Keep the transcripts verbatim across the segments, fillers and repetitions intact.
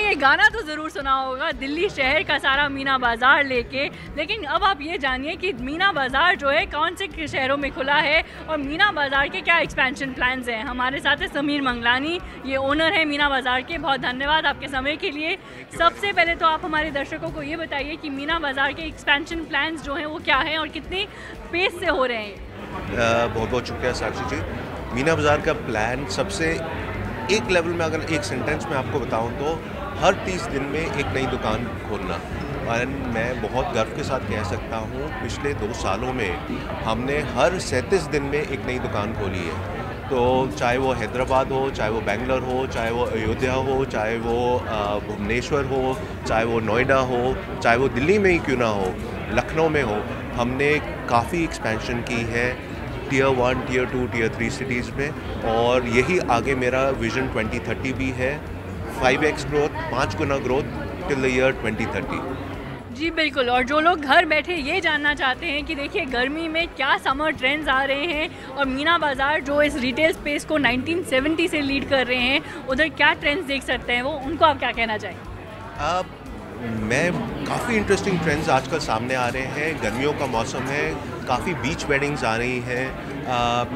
ये गाना तो ज़रूर सुना होगा, दिल्ली शहर का सारा मीना बाज़ार लेके। लेकिन अब आप ये जानिए कि मीना बाज़ार जो है कौन से शहरों में खुला है और मीना बाज़ार के क्या एक्सपेंशन प्लान्स हैं। हमारे साथ है समीर मंगलानी, ये ओनर है मीना बाज़ार के। बहुत धन्यवाद आपके समय के लिए। सबसे पहले तो आप हमारे दर्शकों को ये बताइए कि मीना बाज़ार के एक्सपेंशन प्लान्स जो हैं वो क्या हैं और कितनी पेस से हो रहे हैं। बहुत बहुत शुक्रिया साक्षी जी। मीना बाज़ार का प्लान सबसे एक लेवल में, अगर एक सेंटेंस में आपको बताऊं तो हर तीस दिन में एक नई दुकान खोलना। और मैं बहुत गर्व के साथ कह सकता हूं पिछले दो सालों में हमने हर सैंतीस दिन में एक नई दुकान खोली है। तो चाहे वो हैदराबाद हो, चाहे वो बेंगलोर हो, चाहे वो अयोध्या हो, चाहे वो भुवनेश्वर हो, चाहे वो नोएडा हो, चाहे वो दिल्ली में ही क्यों ना हो, लखनऊ में हो, हमने काफ़ी एक्सपेंशन की है tier one, tier two, tier three cities में। और यही आगे मेरा विजन ट्वेंटी थर्टी भी है, फाइव एक्स ग्रोथ, पाँच गुना growth till the year twenty thirty. जी बिल्कुल। और जो लोग घर बैठे ये जानना चाहते हैं कि देखिए गर्मी में क्या समर ट्रेंड्स आ रहे हैं और मीना बाज़ार जो इस रिटेल स्पेस को नाइनटीन सेवेंटी से लीड कर रहे हैं, उधर क्या ट्रेंड्स देख सकते हैं वो, उनको आप क्या कहना चाहेंगे? अब मैं काफ़ी इंटरेस्टिंग ट्रेंड्स आजकल सामने आ रहे हैं। गर्मियों का मौसम है, काफ़ी बीच वेडिंग्स आ रही हैं,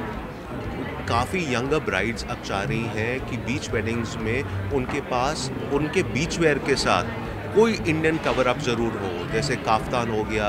काफ़ी यंगर ब्राइड्स अब चाह रही हैं कि बीच वेडिंग्स में उनके पास उनके बीच वेयर के साथ कोई इंडियन कवर अप ज़रूर हो, जैसे काफ्तान हो गया।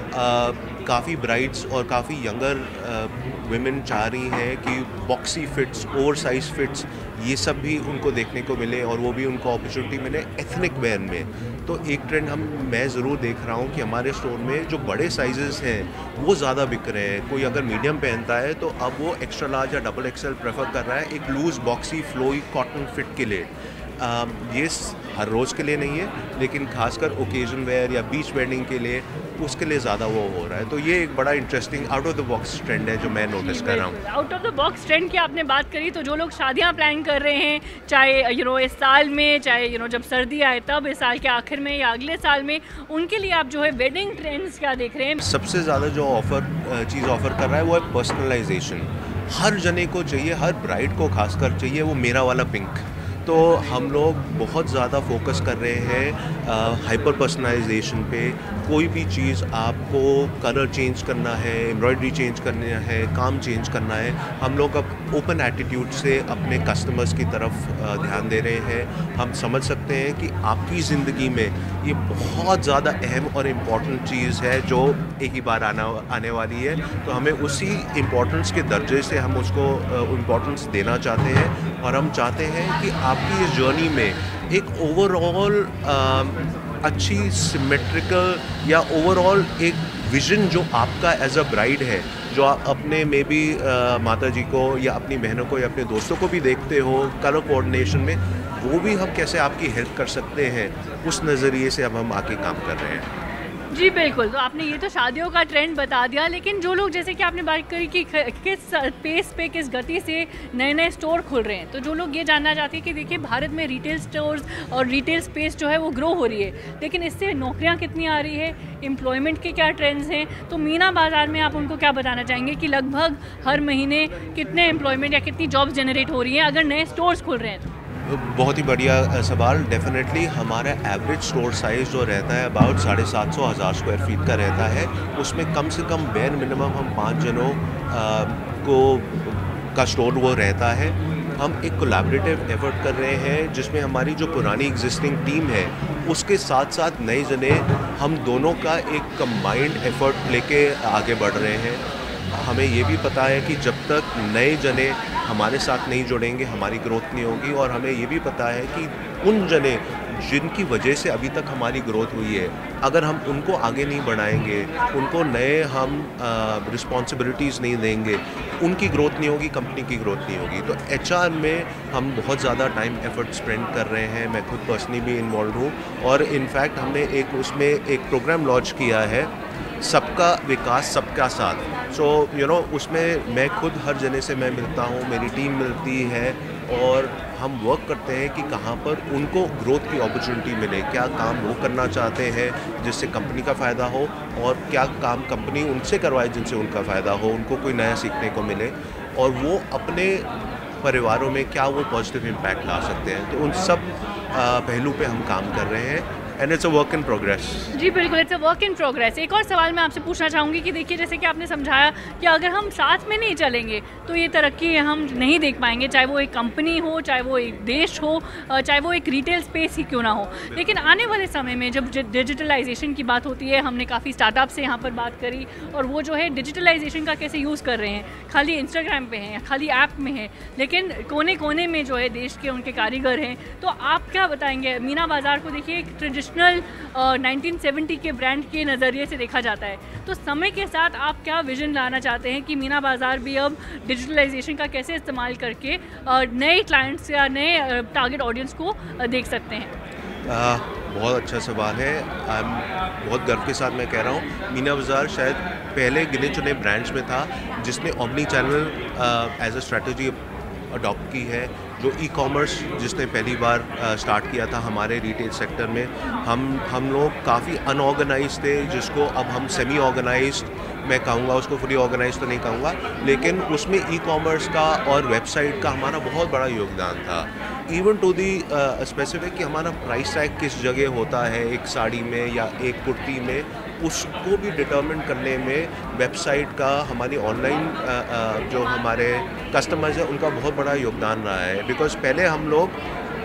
काफ़ी ब्राइड्स और काफ़ी यंगर वुमेन चाह रही हैं कि boxy fits, over size fits, ये सब भी उनको देखने को मिले और वो भी उनको अपॉर्चुनिटी मिले एथनिक वेयर में। तो एक ट्रेंड हम मैं ज़रूर देख रहा हूँ कि हमारे स्टोर में जो बड़े साइजेस हैं वो ज़्यादा बिक रहे हैं। कोई अगर मीडियम पहनता है तो अब वो एक्स्ट्रा लार्ज या डबल एक्सएल प्रेफर कर रहा है एक loose boxy flowy cotton fit के लिए। आ, ये हर रोज़ के लिए नहीं है, लेकिन खासकर ओकेजन वेयर या बीच वेडिंग के लिए उसके लिए ज़्यादा वो हो रहा है। तो ये एक बड़ा interesting out of the box trend है जो मैं नोटिस कर रहा हूँ। Out of the box trend की आपने बात करी, तो जो लोग शादियाँ प्लान कर रहे हैं, चाहे यू नो इस साल में, चाहे यू नो जब सर्दी आए तब, इस साल के आखिर में या अगले साल में, उनके लिए आप जो है वेडिंग ट्रेंड्स क्या देख रहे हैं? सबसे ज़्यादा जो ऑफ़र चीज़ ऑफ़र कर रहा है वो है पर्सनलाइजेशन। हर जने को चाहिए, हर ब्राइड को खासकर चाहिए वो मेरा वाला पिंक। तो हम लोग बहुत ज़्यादा फोकस कर रहे हैं हाइपर पर्सनलाइजेशन पे। कोई भी चीज़ आपको कलर चेंज करना है, एम्ब्रॉयडरी चेंज करना है, काम चेंज करना है, हम लोग अब ओपन एटीट्यूड से अपने कस्टमर्स की तरफ ध्यान दे रहे हैं। हम समझ सकते हैं कि आपकी ज़िंदगी में ये बहुत ज़्यादा अहम और इम्पॉर्टेंट चीज़ है जो एक ही बार आना आने वाली है। तो हमें उसी इम्पोर्टेंस के दर्जे से हम उसको इम्पोर्टेंस देना चाहते हैं और हम चाहते हैं कि आपकी इस जर्नी में एक ओवरऑल अच्छी सिमेट्रिकल या ओवरऑल एक विज़न जो आपका एज अ ब्राइड है, जो आप अपने में भी माता जी को या अपनी बहनों को या अपने दोस्तों को भी देखते हो कलर कोऑर्डिनेशन में, वो भी हम कैसे आपकी हेल्प कर सकते हैं, उस नज़रिए से अब हम आके काम कर रहे हैं। जी बिल्कुल। तो आपने ये तो शादियों का ट्रेंड बता दिया, लेकिन जो लोग, जैसे कि आपने बात करी कि किस पेस पे, किस गति से नए नए स्टोर खुल रहे हैं, तो जो लोग ये जानना चाहते हैं कि देखिए भारत में रिटेल स्टोर्स और रिटेल स्पेस जो है वो ग्रो हो रही है, लेकिन इससे नौकरियां कितनी आ रही है, एम्प्लॉयमेंट के क्या ट्रेंड्स हैं, तो मीना बाज़ार में आप उनको क्या बताना चाहेंगे कि लगभग हर महीने कितने एम्प्लॉयमेंट या कितनी जॉब्स जनरेट हो रही हैं अगर नए स्टोर्स खुल रहे हैं? तो बहुत ही बढ़िया सवाल। डेफिनेटली हमारा एवरेज स्टोर साइज़ जो रहता है अबाउट साढ़े सात सौ हज़ार स्क्वायर फीट का रहता है। उसमें कम से कम बेयर मिनिमम हम पाँच जनों को का स्टोर वो रहता है। हम एक कोलैबोरेटिव एफर्ट कर रहे हैं जिसमें हमारी जो पुरानी एग्जिस्टिंग टीम है उसके साथ साथ नए जने, हम दोनों का एक कंबाइंड एफर्ट लेके आगे बढ़ रहे हैं। हमें ये भी पता है कि जब तक नए जने हमारे साथ नहीं जुड़ेंगे हमारी ग्रोथ नहीं होगी, और हमें ये भी पता है कि उन जने जिनकी वजह से अभी तक हमारी ग्रोथ हुई है, अगर हम उनको आगे नहीं बढ़ाएंगे, उनको नए हम रिस्पॉन्सिबिलिटीज़ नहीं देंगे, उनकी ग्रोथ नहीं होगी, कंपनी की ग्रोथ नहीं होगी। तो एचआर में हम बहुत ज़्यादा टाइम एफर्ट स्पेंड कर रहे हैं। मैं खुद पर्सनली भी इन्वॉल्व हूँ और इनफैक्ट हमने एक उसमें एक प्रोग्राम लॉन्च किया है, सबका विकास सबका साथ। सो यू नो उसमें मैं खुद हर जने से मैं मिलता हूँ, मेरी टीम मिलती है और हम वर्क करते हैं कि कहाँ पर उनको ग्रोथ की अपॉर्चुनिटी मिले, क्या काम वो करना चाहते हैं जिससे कंपनी का फ़ायदा हो और क्या काम कंपनी उनसे करवाए जिनसे उनका फ़ायदा हो, उनको कोई नया सीखने को मिले और वो अपने परिवारों में क्या वो पॉजिटिव इम्पैक्ट ला सकते हैं। तो उन सब पहलू पे हम काम कर रहे हैं and it's a work in progress. जी बिल्कुल, it's a work in progress. एक और सवाल मैं आपसे पूछना चाहूँगी कि देखिए, जैसे कि आपने समझाया कि अगर हम साथ में नहीं चलेंगे तो ये तरक्की हम नहीं देख पाएंगे, चाहे वो एक कंपनी हो, चाहे वो एक देश हो, चाहे वो एक रिटेल स्पेस ही क्यों ना हो। लेकिन आने वाले समय में जब डिजिटलाइजेशन की बात होती है, हमने काफ़ी स्टार्टअप से यहाँ पर बात करी और वो जो है डिजिटलाइजेशन का कैसे यूज़ कर रहे हैं, खाली इंस्टाग्राम पे हैं या खाली ऐप में है, लेकिन कोने कोने में जो है देश के उनके कारीगर हैं। तो आप क्या बताएंगे? मीना बाज़ार को देखिए एक ट्रेडिशनल नाइनटीन सेवेंटी के ब्रांड के नज़रिए से देखा जाता है, तो समय के साथ आप क्या विजन लाना चाहते हैं कि मीना बाज़ार भी अब डिजिटलाइजेशन का कैसे इस्तेमाल करके नए क्लाइंट्स या नए टारगेट ऑडियंस को देख सकते हैं? आ, बहुत अच्छा सवाल है। I'm, बहुत गर्व के साथ मैं कह रहा हूँ, मीना बाज़ार शायद पहले गिने चुने ब्रांड्स में था जिसने omni channel as a strategy adopt की है। जो ई कॉमर्स जिसने पहली बार स्टार्ट किया था हमारे रिटेल सेक्टर में, हम हम लोग काफ़ी अनऑर्गेनाइज थे, जिसको अब हम सेमी ऑर्गेनाइज्ड मैं कहूँगा, उसको फुली ऑर्गेनाइज तो नहीं कहूँगा, लेकिन उसमें ई कॉमर्स का और वेबसाइट का हमारा बहुत बड़ा योगदान था। इवन टू दी स्पेसिफिक कि हमारा प्राइस टैग किस जगह होता है एक साड़ी में या एक कुर्ती में, उसको भी डिटर्मिन करने में वेबसाइट का, हमारी ऑनलाइन जो हमारे कस्टमर्स हैं उनका बहुत बड़ा योगदान रहा है। बिकॉज पहले हम लोग,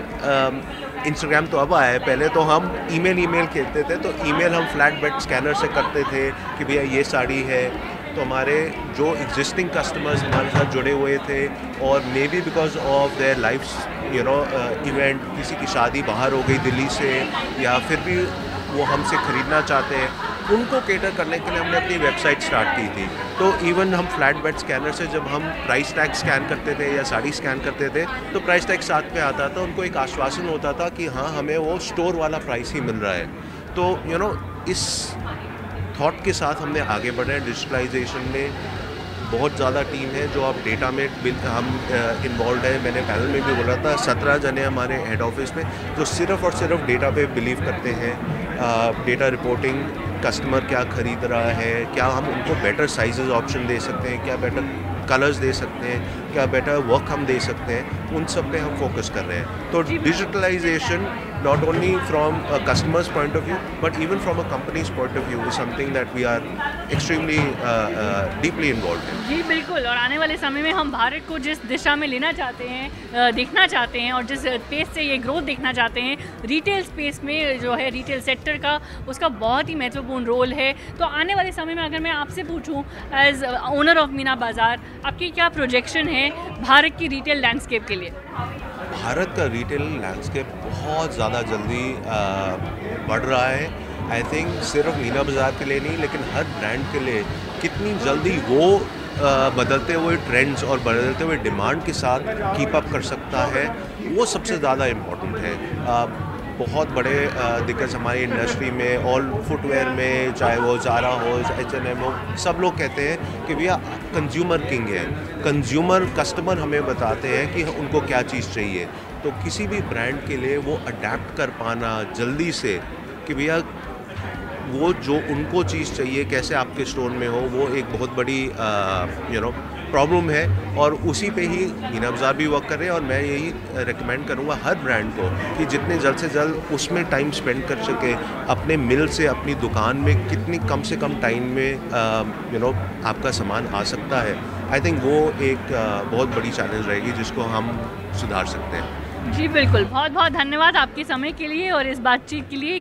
इंस्टाग्राम तो अब आया है, पहले तो हम ईमेल ईमेल खेलते थे, तो ईमेल हम फ्लैट बेड स्कैनर से करते थे कि भैया ये साड़ी है, तो हमारे जो एग्जिस्टिंग कस्टमर्स हमारे साथ जुड़े हुए थे और maybe because of their life you know event, किसी की शादी बाहर हो गई दिल्ली से या फिर भी वो हमसे ख़रीदना चाहते हैं, उनको केटर करने के लिए हमने अपनी वेबसाइट स्टार्ट की थी। तो इवन हम फ्लैट बेड स्कैनर से जब हम प्राइस टैग स्कैन करते थे या साड़ी स्कैन करते थे तो प्राइस टैग साथ पे आता था, उनको एक आश्वासन होता था कि हाँ हमें वो स्टोर वाला प्राइस ही मिल रहा है। तो यू you नो know, इस थॉट के साथ हमने आगे बढ़े हैं। डिजिटलाइजेशन में बहुत ज़्यादा टीम है जो अब डेटा में हम इन्वॉल्व है। मैंने पैनल में भी बोला था, सत्रह जने हमारे हेड ऑफिस में जो सिर्फ और सिर्फ डेटा पे बिलीव करते हैं। डेटा रिपोर्टिंग, कस्टमर क्या ख़रीद रहा है, क्या हम उनको बेटर साइजेस ऑप्शन दे सकते हैं, क्या बेटर कलर्स दे सकते हैं, क्या बेटर वर्क हम दे सकते हैं, उन सब पे हम फोकस कर रहे हैं। तो digitalization not only from a customer's point of view but even from a company's point of view is something that we are extremely uh, uh, deeply involved in. जी बिल्कुल, और आने वाले समय में हम भारत को जिस दिशा में लेना चाहते हैं, देखना चाहते हैं और जिस स्पेस से ये ग्रोथ देखना चाहते हैं, रिटेल स्पेस में जो है रिटेल सेक्टर का, उसका बहुत ही महत्वपूर्ण रोल है। तो आने वाले समय में अगर मैं आपसे पूछूं एज ओनर ऑफ मीना बाज़ार, आपकी क्या प्रोजेक्शन है भारत की रिटेल लैंडस्केप के लिए? भारत का रिटेल लैंडस्केप बहुत ज़्यादा जल्दी बढ़ रहा है। आई थिंक सिर्फ मीना बाज़ार के लिए नहीं, लेकिन हर ब्रांड के लिए कितनी जल्दी वो आ, बदलते हुए ट्रेंड्स और बदलते हुए डिमांड के साथ कीप अप कर सकता है, वो सबसे ज़्यादा इम्पोर्टेंट है। आ, बहुत बड़े दिक्कत हमारी इंडस्ट्री में, ऑल फुटवेयर में, चाहे वो ज़ारा हो, एच एन एम हो, सब लोग कहते हैं कि भैया कंज्यूमर किंग है। कंज्यूमर कस्टमर हमें बताते हैं कि उनको क्या चीज़ चाहिए। तो किसी भी ब्रांड के लिए वो अडेप्ट कर पाना जल्दी से कि भैया वो जो उनको चीज़ चाहिए कैसे आपके स्टोर में हो, वो एक बहुत बड़ी यू नो प्रॉब्लम है। और उसी पे ही मीना बाज़ार भी वर्क कर रहे हैं और मैं यही रेकमेंड करूँगा हर ब्रांड को कि जितने जल्द से जल्द उसमें टाइम स्पेंड कर सके, अपने मिल से अपनी दुकान में कितनी कम से कम टाइम में यू नो आपका सामान आ सकता है। आई थिंक वो एक uh, बहुत बड़ी चैलेंज रहेगी जिसको हम सुधार सकते हैं। जी बिल्कुल, बहुत बहुत धन्यवाद आपके समय के लिए और इस बातचीत के लिए।